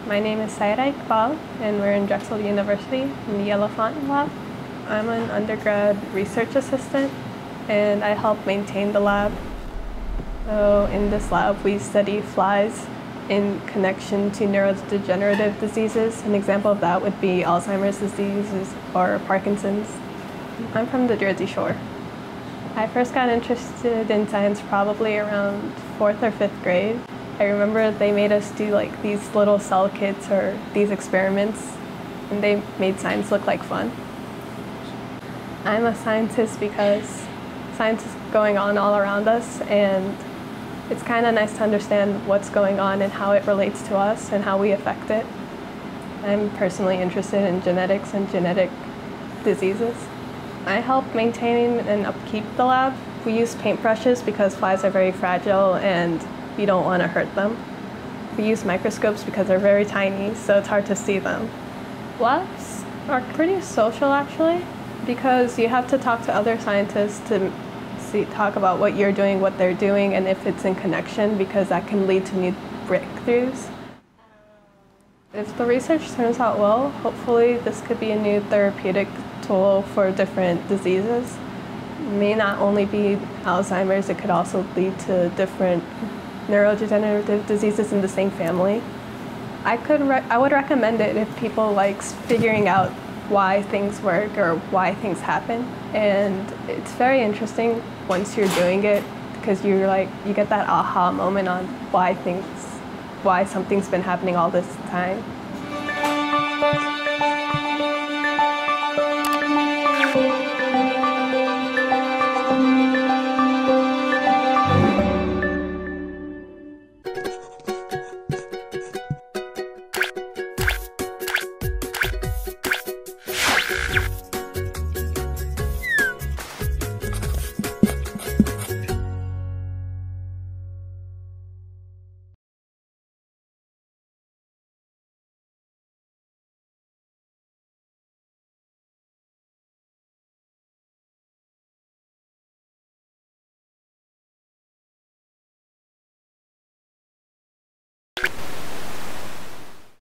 My name is Sahira Iqbal, and we're in Drexel University in the Elefant Lab. I'm an undergrad research assistant, and I help maintain the lab. So in this lab, we study flies in connection to neurodegenerative diseases. An example of that would be Alzheimer's disease or Parkinson's. I'm from the Jersey Shore. I first got interested in science probably around 4th or 5th grade. I remember they made us do like these little cell kits or these experiments, and they made science look like fun. I'm a scientist because science is going on all around us, and it's kind of nice to understand what's going on and how it relates to us and how we affect it. I'm personally interested in genetics and genetic diseases. I help maintain and upkeep the lab. We use paintbrushes because flies are very fragile and you don't want to hurt them. We use microscopes because they're very tiny, so it's hard to see them. Labs are pretty social actually, because you have to talk to other scientists to talk about what you're doing, what they're doing, and if it's in connection, because that can lead to new breakthroughs. If the research turns out well, hopefully this could be a new therapeutic tool for different diseases. It may not only be Alzheimer's, it could also lead to different neurodegenerative diseases in the same family. I would recommend it if people like figuring out why things work or why things happen. And it's very interesting once you're doing it, because you get that aha moment on why something's been happening all this time.